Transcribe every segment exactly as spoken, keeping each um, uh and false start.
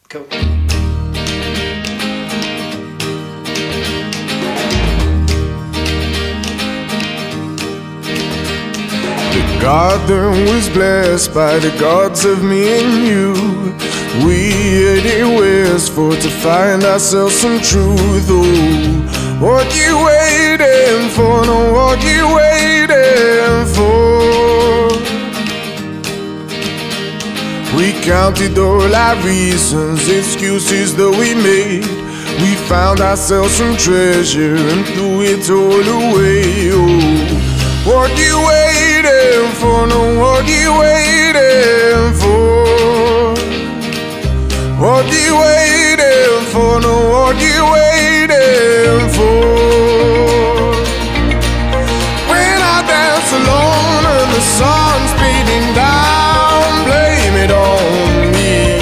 Cool. The garden was blessed by the gods of me and you. We headed west for to find ourselves some truth. Oh, what you waiting for? No, what you waiting for? We counted all our reasons, excuses that we made. We found ourselves some treasure and threw it all away. Oh, what you waiting for? No, what you waiting for? What you waiting for? No, what you waiting for? When I dance alone and the sun's beating down, blame it on me.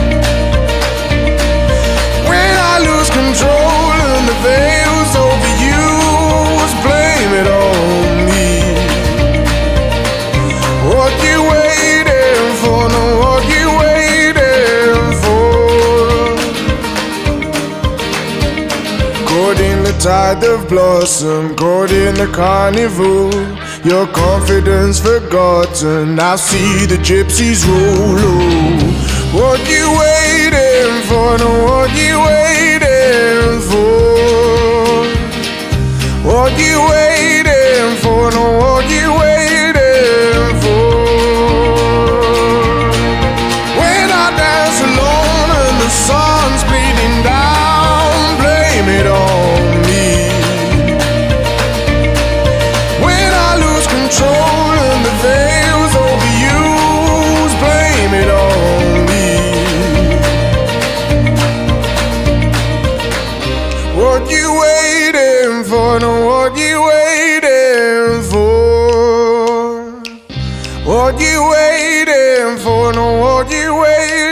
When I lose control and the veil's overused, blame it on me. What you waiting for? No, what you waiting for? Caught in the tide of blossom, caught in the carnival. Your confidence forgotten, I see the gypsies roll. Oh, what you waiting for? No, what you waiting for? What you waiting for? No, what you waiting for? When I dance alone and the sun's bleeding down, blame it on me. When I lose control and the veil's overused, blame it on me. What you waiting for? No, what you waiting for? What you waiting for? No, what you waiting for?